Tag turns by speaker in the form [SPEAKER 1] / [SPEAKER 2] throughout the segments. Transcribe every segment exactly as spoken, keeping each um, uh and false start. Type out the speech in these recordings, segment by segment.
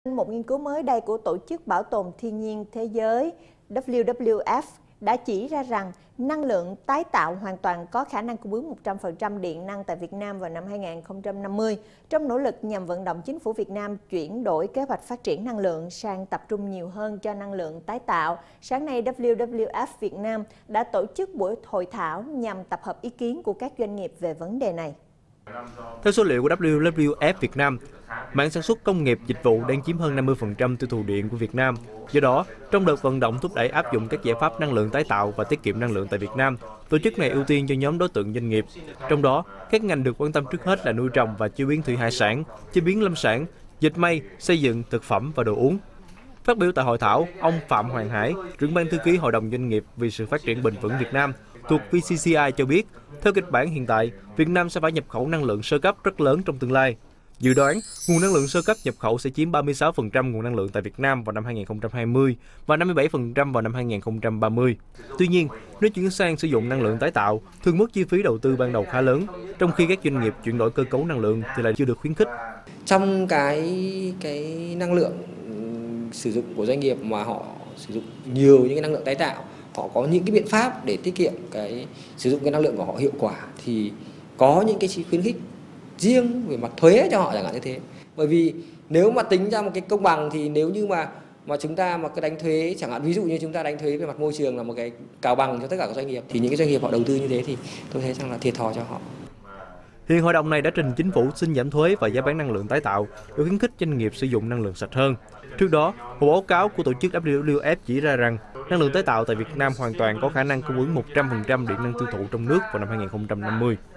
[SPEAKER 1] Một nghiên cứu mới đây của Tổ chức Bảo tồn Thiên nhiên Thế giới W W F đã chỉ ra rằng năng lượng tái tạo hoàn toàn có khả năng cung ứng một trăm phần trăm điện năng tại Việt Nam vào năm hai nghìn không trăm năm mươi, trong nỗ lực nhằm vận động chính phủ Việt Nam chuyển đổi kế hoạch phát triển năng lượng sang tập trung nhiều hơn cho năng lượng tái tạo. Sáng nay, W W F Việt Nam đã tổ chức buổi hội thảo nhằm tập hợp ý kiến của các doanh nghiệp về vấn đề này.
[SPEAKER 2] Theo số liệu của W W F Việt Nam, mảng sản xuất công nghiệp dịch vụ đang chiếm hơn năm mươi phần trăm tiêu thụ điện của Việt Nam. Do đó, trong đợt vận động thúc đẩy áp dụng các giải pháp năng lượng tái tạo và tiết kiệm năng lượng tại Việt Nam, tổ chức này ưu tiên cho nhóm đối tượng doanh nghiệp. Trong đó, các ngành được quan tâm trước hết là nuôi trồng và chế biến thủy hải sản, chế biến lâm sản, dệt may, xây dựng, thực phẩm và đồ uống. Phát biểu tại hội thảo, ông Phạm Hoàng Hải, trưởng ban thư ký Hội đồng Doanh nghiệp vì sự phát triển bền vững Việt Nam thuộc V C C I cho biết, theo kịch bản hiện tại, Việt Nam sẽ phải nhập khẩu năng lượng sơ cấp rất lớn trong tương lai. Dự đoán, nguồn năng lượng sơ cấp nhập khẩu sẽ chiếm ba mươi sáu phần trăm nguồn năng lượng tại Việt Nam vào năm hai nghìn không trăm hai mươi và năm mươi bảy phần trăm vào năm hai nghìn không trăm ba mươi. Tuy nhiên, nếu chuyển sang sử dụng năng lượng tái tạo, thường mức chi phí đầu tư ban đầu khá lớn, trong khi các doanh nghiệp chuyển đổi cơ cấu năng lượng thì lại chưa được khuyến khích.
[SPEAKER 3] Trong cái cái năng lượng sử dụng của doanh nghiệp mà họ sử dụng nhiều những cái năng lượng tái tạo, họ có những cái biện pháp để tiết kiệm cái sử dụng cái năng lượng của họ hiệu quả, thì có những cái khuyến khích riêng về mặt thuế cho họ chẳng hạn như thế. Bởi vì nếu mà tính ra một cái công bằng thì nếu như mà mà chúng ta mà cứ đánh thuế, chẳng hạn ví dụ như chúng ta đánh thuế về mặt môi trường là một cái cào bằng cho tất cả các doanh nghiệp, thì những cái doanh nghiệp họ đầu tư như thế thì tôi thấy rằng là thiệt thòi cho họ.
[SPEAKER 2] Hiện hội đồng này đã trình chính phủ xin giảm thuế và giá bán năng lượng tái tạo để khuyến khích doanh nghiệp sử dụng năng lượng sạch hơn. Trước đó, một báo cáo của tổ chức W W F chỉ ra rằng năng lượng tái tạo tại Việt Nam hoàn toàn có khả năng cung ứng một trăm phần trăm điện năng tiêu thụ trong nước vào năm hai nghìn không trăm năm mươi.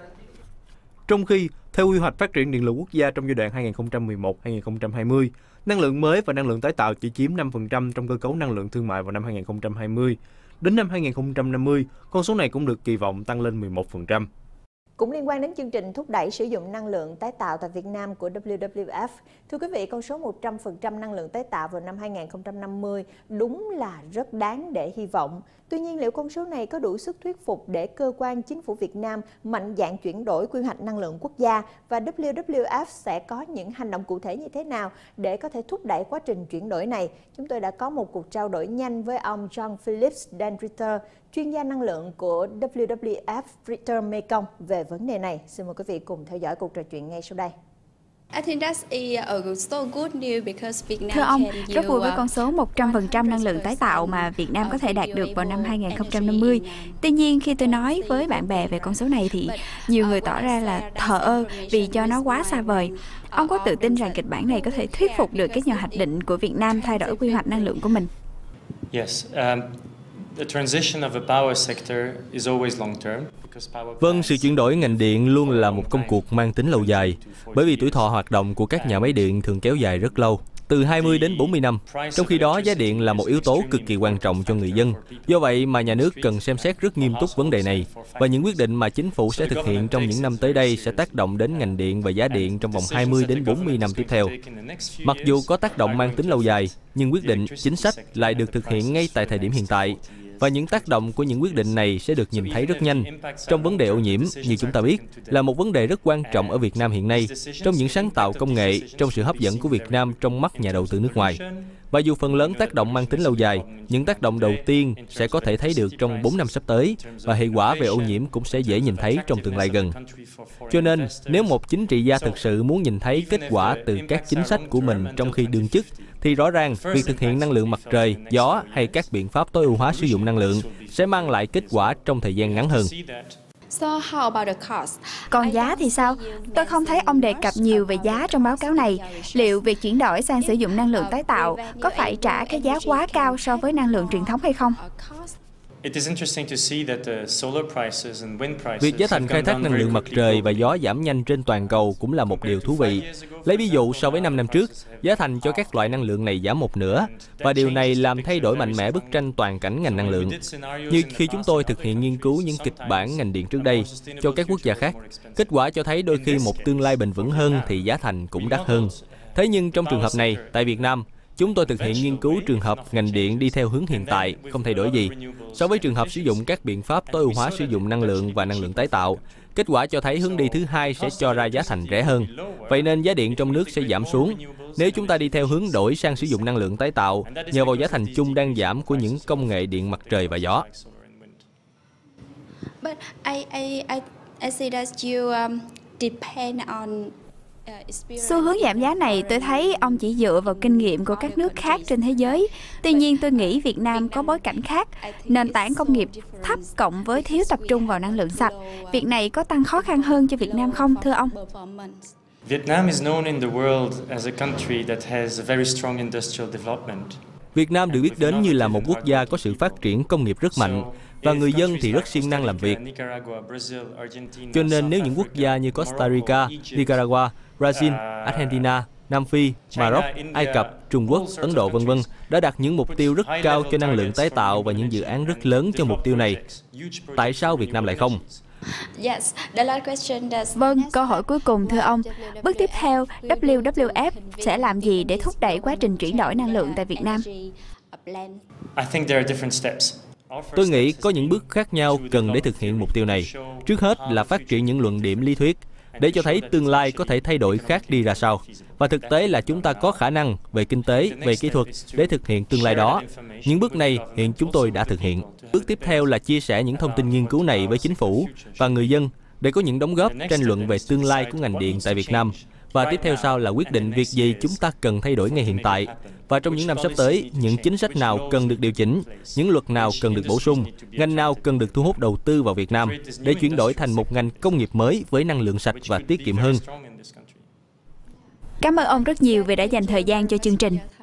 [SPEAKER 2] Trong khi, theo quy hoạch phát triển điện lực quốc gia trong giai đoạn hai nghìn không trăm mười một đến hai nghìn không trăm hai mươi, năng lượng mới và năng lượng tái tạo chỉ chiếm năm phần trăm trong cơ cấu năng lượng thương mại vào năm hai nghìn không trăm hai mươi. Đến năm hai nghìn không trăm năm mươi, con số này cũng được kỳ vọng tăng lên mười một phần trăm.
[SPEAKER 1] Cũng liên quan đến chương trình thúc đẩy sử dụng năng lượng tái tạo tại Việt Nam của W W F, thưa quý vị, con số một trăm phần trăm năng lượng tái tạo vào năm hai nghìn không trăm năm mươi đúng là rất đáng để hy vọng. Tuy nhiên, liệu con số này có đủ sức thuyết phục để cơ quan chính phủ Việt Nam mạnh dạn chuyển đổi quy hoạch năng lượng quốc gia, và W W F sẽ có những hành động cụ thể như thế nào để có thể thúc đẩy quá trình chuyển đổi này? Chúng tôi đã có một cuộc trao đổi nhanh với ông John Phillips Denriter, chuyên gia năng lượng của W W F Greater Mekong về vấn đề này. Xin mời quý vị cùng theo dõi cuộc trò chuyện ngay sau đây.
[SPEAKER 4] Thưa ông, rất vui với con số một trăm phần trăm năng lượng tái tạo mà Việt Nam có thể đạt được vào năm hai nghìn không trăm năm mươi. Tuy nhiên, khi tôi nói với bạn bè về con số này thì nhiều người tỏ ra là thờ ơ vì cho nó quá xa vời. Ông có tự tin rằng kịch bản này có thể thuyết phục được các nhà hoạch định của Việt Nam thay đổi quy hoạch năng lượng của mình?
[SPEAKER 5] Yes. Um...
[SPEAKER 2] Vâng, sự chuyển đổi ngành điện luôn là một công cuộc mang tính lâu dài, bởi vì tuổi thọ hoạt động của các nhà máy điện thường kéo dài rất lâu, từ hai mươi đến bốn mươi năm. Trong khi đó, giá điện là một yếu tố cực kỳ quan trọng cho người dân. Do vậy mà nhà nước cần xem xét rất nghiêm túc vấn đề này, và những quyết định mà chính phủ sẽ thực hiện trong những năm tới đây sẽ tác động đến ngành điện và giá điện trong vòng hai mươi đến bốn mươi năm tiếp theo. Mặc dù có tác động mang tính lâu dài, nhưng quyết định, chính sách lại được thực hiện ngay tại thời điểm hiện tại. Và những tác động của những quyết định này sẽ được nhìn thấy rất nhanh. Trong vấn đề ô nhiễm, như chúng ta biết, là một vấn đề rất quan trọng ở Việt Nam hiện nay, trong những sáng tạo công nghệ, trong sự hấp dẫn của Việt Nam trong mắt nhà đầu tư nước ngoài. Và dù phần lớn tác động mang tính lâu dài, những tác động đầu tiên sẽ có thể thấy được trong bốn năm sắp tới, và hệ quả về ô nhiễm cũng sẽ dễ nhìn thấy trong tương lai gần. Cho nên, nếu một chính trị gia thực sự muốn nhìn thấy kết quả từ các chính sách của mình trong khi đương chức, thì rõ ràng việc thực hiện năng lượng mặt trời, gió hay các biện pháp tối ưu hóa sử dụng năng lượng sẽ mang lại kết quả trong thời gian ngắn hơn.
[SPEAKER 4] Còn giá thì sao? Tôi không thấy ông đề cập nhiều về giá trong báo cáo này. Liệu việc chuyển đổi sang sử dụng năng lượng tái tạo có phải trả cái giá quá cao so với năng lượng truyền thống hay không?
[SPEAKER 2] Việc giá thành khai thác năng lượng mặt trời và gió giảm nhanh trên toàn cầu cũng là một điều thú vị. Lấy ví dụ, so với năm năm trước, giá thành cho các loại năng lượng này giảm một nửa, và điều này làm thay đổi mạnh mẽ bức tranh toàn cảnh ngành năng lượng. Như khi chúng tôi thực hiện nghiên cứu những kịch bản ngành điện trước đây cho các quốc gia khác, kết quả cho thấy đôi khi một tương lai bền vững hơn thì giá thành cũng đắt hơn. Thế nhưng trong trường hợp này, tại Việt Nam, chúng tôi thực hiện nghiên cứu trường hợp ngành điện đi theo hướng hiện tại, không thay đổi gì. So với trường hợp sử dụng các biện pháp tối ưu hóa sử dụng năng lượng và năng lượng tái tạo, Kết quả cho thấy hướng đi thứ hai sẽ cho ra giá thành rẻ hơn. Vậy nên giá điện trong nước sẽ giảm xuống. Nếu chúng ta đi theo hướng đổi sang sử dụng năng lượng tái tạo, nhờ vào giá thành chung đang giảm của những công nghệ điện mặt trời và gió.
[SPEAKER 4] But I, I, I, I see that you um, depend on Xu hướng giảm giá này tôi thấy ông chỉ dựa vào kinh nghiệm của các nước khác trên thế giới. Tuy nhiên tôi nghĩ Việt Nam có bối cảnh khác. Nền tảng công nghiệp thấp cộng với thiếu tập trung vào năng lượng sạch. Việc này có tăng khó khăn hơn cho Việt Nam không, thưa ông?
[SPEAKER 5] Vietnam is known in the world as a country that has a very strong industrial development.
[SPEAKER 2] Việt Nam được biết đến như là một quốc gia có sự phát triển công nghiệp rất mạnh, và người dân thì rất siêng năng làm việc. Cho nên nếu những quốc gia như Costa Rica, Nicaragua, Brazil, Argentina, Nam Phi, Maroc, Ai Cập, Trung Quốc, Ấn Độ vân vân đã đặt những mục tiêu rất cao cho năng lượng tái tạo và những dự án rất lớn cho mục tiêu này, tại sao Việt Nam lại không?
[SPEAKER 4] Vâng, câu hỏi cuối cùng thưa ông. Bước tiếp theo, W W F sẽ làm gì để thúc đẩy quá trình chuyển đổi năng lượng tại Việt Nam?
[SPEAKER 2] Tôi nghĩ có những bước khác nhau cần để thực hiện mục tiêu này. Trước hết là phát triển những luận điểm lý thuyết, để cho thấy tương lai có thể thay đổi khác đi ra sao. Và thực tế là chúng ta có khả năng về kinh tế, về kỹ thuật để thực hiện tương lai đó. Những bước này hiện chúng tôi đã thực hiện. Bước tiếp theo là chia sẻ những thông tin nghiên cứu này với chính phủ và người dân để có những đóng góp tranh luận về tương lai của ngành điện tại Việt Nam. Và tiếp theo sau là quyết định việc gì chúng ta cần thay đổi ngay hiện tại. Và trong những năm sắp tới, những chính sách nào cần được điều chỉnh, những luật nào cần được bổ sung, ngành nào cần được thu hút đầu tư vào Việt Nam để chuyển đổi thành một ngành công nghiệp mới với năng lượng sạch và tiết kiệm hơn.
[SPEAKER 4] Cảm ơn ông rất nhiều vì đã dành thời gian cho chương trình.